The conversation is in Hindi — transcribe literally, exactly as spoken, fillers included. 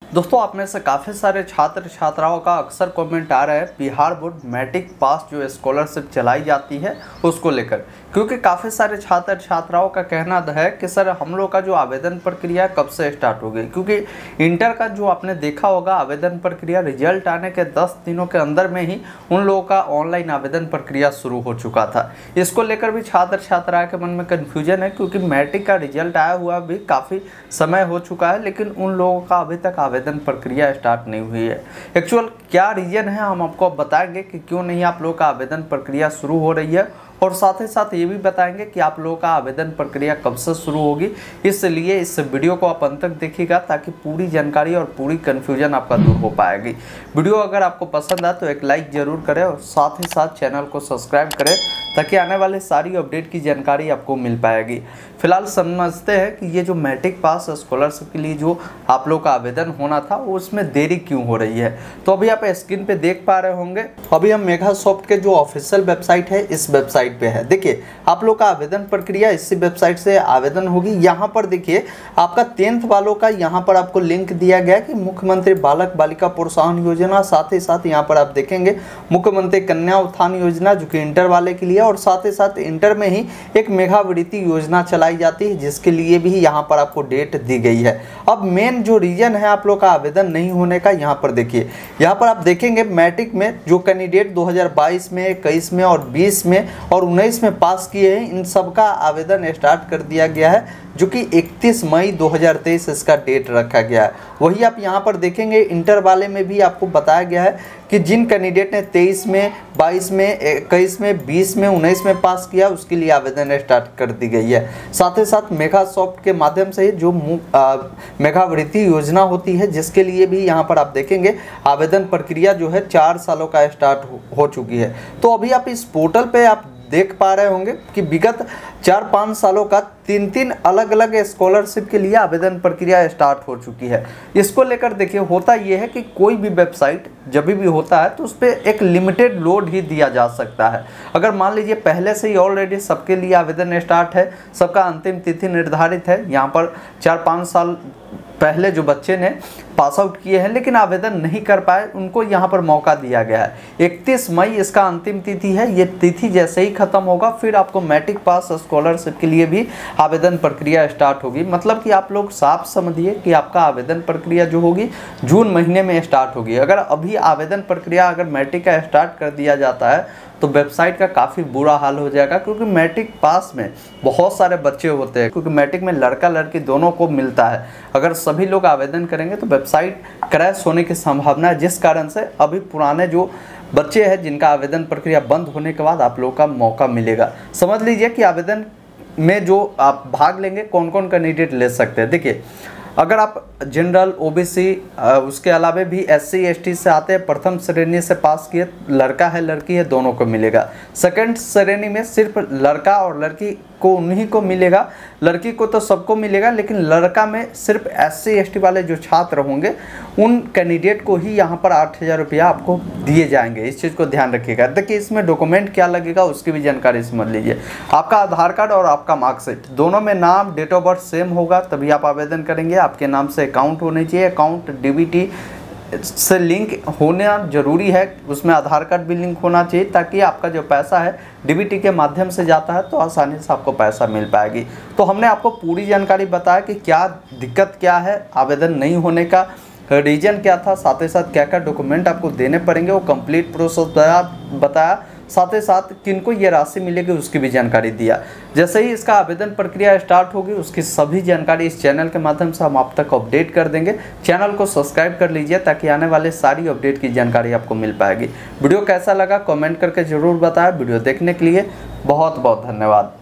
दोस्तों आप में से काफ़ी सारे छात्र छात्राओं का अक्सर कमेंट आ रहा है बिहार बोर्ड मैट्रिक पास जो स्कॉलरशिप चलाई जाती है उसको लेकर, क्योंकि काफ़ी सारे छात्र छात्राओं का कहना है कि सर हम लोग का जो आवेदन प्रक्रिया कब से स्टार्ट हो गई। क्योंकि इंटर का जो आपने देखा होगा आवेदन प्रक्रिया रिजल्ट आने के दस दिनों के अंदर में ही उन लोगों का ऑनलाइन आवेदन प्रक्रिया शुरू हो चुका था। इसको लेकर भी छात्र छात्राओं के मन में कन्फ्यूजन है, क्योंकि मैट्रिक का रिजल्ट आया हुआ भी काफ़ी समय हो चुका है, लेकिन उन लोगों का अभी तक आवेदन प्रक्रिया स्टार्ट नहीं हुई है। एक्चुअल क्या रीजन है हम आपको बताएंगे कि क्यों नहीं आप लोगों का आवेदन प्रक्रिया शुरू हो रही है, और साथ ही साथ ये भी बताएंगे कि आप लोगों का आवेदन प्रक्रिया कब से शुरू होगी। इसलिए इस वीडियो को आप अंत तक देखिएगा ताकि पूरी जानकारी और पूरी कन्फ्यूजन आपका दूर हो पाएगी। वीडियो अगर आपको पसंद आए तो एक लाइक ज़रूर करें और साथ ही साथ चैनल को सब्सक्राइब करें ताकि आने वाले सारी अपडेट की जानकारी आपको मिल पाएगी। फिलहाल समझते हैं कि ये जो मैट्रिक पास स्कॉलरशिप के लिए जो आप लोग का आवेदन होना था वो उसमें देरी क्यों हो रही है। तो अभी आप स्क्रीन पे देख पा रहे होंगे, अभी हम मेघासॉफ्ट के जो ऑफिशियल वेबसाइट है इस वेबसाइट पे है। देखिए आप लोग का आवेदन प्रक्रिया इसी वेबसाइट से आवेदन होगी। यहाँ पर देखिए आपका टेंथ वालों का यहाँ पर आपको लिंक दिया गया कि मुख्यमंत्री बालक बालिका प्रोत्साहन योजना, साथ ही साथ यहाँ पर आप देखेंगे मुख्यमंत्री कन्या उत्थान योजना जो कि इंटर वाले के लिए, और साथ ही साथ इंटर में ही एक मेधावृत्ति योजना चलाई जाती है जिसके लिए भी यहाँ पर आपको डेट दी गई है। अब मेन जो रीजन है आप लोग का आवेदन नहीं होने का, यहाँ पर देखिए यहाँ पर आप देखेंगे मैट्रिक में जो कैंडिडेट दो हज़ार बाईस में, इक्कीस में और बीस में और उन्नीस में पास किए हैं इन सब का आवेदन स्टार्ट कर दिया गया है, जो कि इकतीस मई दो हज़ार तेईस इसका डेट रखा गया है। वही आप यहाँ पर देखेंगे इंटर वाले में भी आपको बताया गया है कि जिन कैंडिडेट ने तेईस में, बाईस में, इक्कीस में, बीस में, उन्नीस में पास किया उसके लिए आवेदन स्टार्ट कर दी गई है। साथ ही साथ मेघासॉफ्ट के माध्यम से जो मेधावृत्ति योजना होती है जिसके लिए भी यहाँ पर आप देखेंगे आवेदन प्रक्रिया जो है चार सालों का स्टार्ट हो, हो चुकी है। तो अभी आप इस पोर्टल पे आप देख पा रहे होंगे कि विगत चार पाँच सालों का तीन तीन अलग अलग स्कॉलरशिप के लिए आवेदन प्रक्रिया स्टार्ट हो चुकी है। इसको लेकर देखिए होता यह है कि कोई भी वेबसाइट जब भी होता है तो उस पर एक लिमिटेड लोड ही दिया जा सकता है। अगर मान लीजिए पहले से ही ऑलरेडी सबके लिए आवेदन स्टार्ट है, सबका अंतिम तिथि निर्धारित है, यहाँ पर चार पाँच साल पहले जो बच्चे ने पास आउट किए हैं लेकिन आवेदन नहीं कर पाए उनको यहाँ पर मौका दिया गया है। इकतीस मई इसका अंतिम तिथि है। ये तिथि जैसे ही खत्म होगा फिर आपको मैट्रिक पास स्कॉलरशिप के लिए भी आवेदन प्रक्रिया स्टार्ट होगी। मतलब कि आप लोग साफ समझिए कि आपका आवेदन प्रक्रिया जो होगी जून महीने में स्टार्ट होगी। अगर अभी आवेदन प्रक्रिया अगर मैट्रिक का स्टार्ट कर दिया जाता है तो वेबसाइट का काफ़ी बुरा हाल हो जाएगा, क्योंकि मैट्रिक पास में बहुत सारे बच्चे होते हैं, क्योंकि मैट्रिक में लड़का लड़की दोनों को मिलता है। अगर सभी लोग आवेदन करेंगे तो वेबसाइट क्रैश होने की संभावना है, जिस कारण से अभी पुराने जो बच्चे हैं जिनका आवेदन प्रक्रिया बंद होने के बाद आप लोग का मौका मिलेगा। समझ लीजिए कि आवेदन में जो आप भाग लेंगे कौन कौन कैंडिडेट ले सकते हैं। देखिए अगर आप जनरल, ओबीसी, उसके अलावा भी एससी एसटी से आते हैं, प्रथम श्रेणी से पास किए, लड़का है लड़की है दोनों को मिलेगा। सेकंड श्रेणी में सिर्फ लड़का और लड़की को उन्हीं को मिलेगा, लड़की को तो सबको मिलेगा, लेकिन लड़का में सिर्फ एससी एसटी वाले जो छात्र होंगे उन कैंडिडेट को ही यहाँ पर आठ हज़ार रुपया आपको दिए जाएंगे। इस चीज़ को ध्यान रखिएगा। देखिए इसमें डॉक्यूमेंट क्या लगेगा उसकी भी जानकारी समझ लीजिए। आपका आधार कार्ड और आपका मार्कशीट दोनों में नाम, डेट ऑफ बर्थ सेम होगा तभी आप आवेदन करेंगे। आपके नाम से अकाउंट होने चाहिए, अकाउंट डीबीटी से लिंक होना जरूरी है, उसमें आधार कार्ड भी लिंक होना चाहिए ताकि आपका जो पैसा है डीबीटी के माध्यम से जाता है तो आसानी से आपको पैसा मिल पाएगी। तो हमने आपको पूरी जानकारी बताया कि क्या दिक्कत क्या है, आवेदन नहीं होने का रीजन क्या था, साथ ही साथ क्या क्या डॉक्यूमेंट आपको देने पड़ेंगे वो कंप्लीट प्रोसेस बताया, साथ ही साथ किनको ये राशि मिलेगी उसकी भी जानकारी दिया। जैसे ही इसका आवेदन प्रक्रिया स्टार्ट होगी उसकी सभी जानकारी इस चैनल के माध्यम से हम आप तक अपडेट कर देंगे। चैनल को सब्सक्राइब कर लीजिए ताकि आने वाले सारी अपडेट की जानकारी आपको मिल पाएगी। वीडियो कैसा लगा कमेंट करके ज़रूर बताएं। वीडियो देखने के लिए बहुत बहुत धन्यवाद।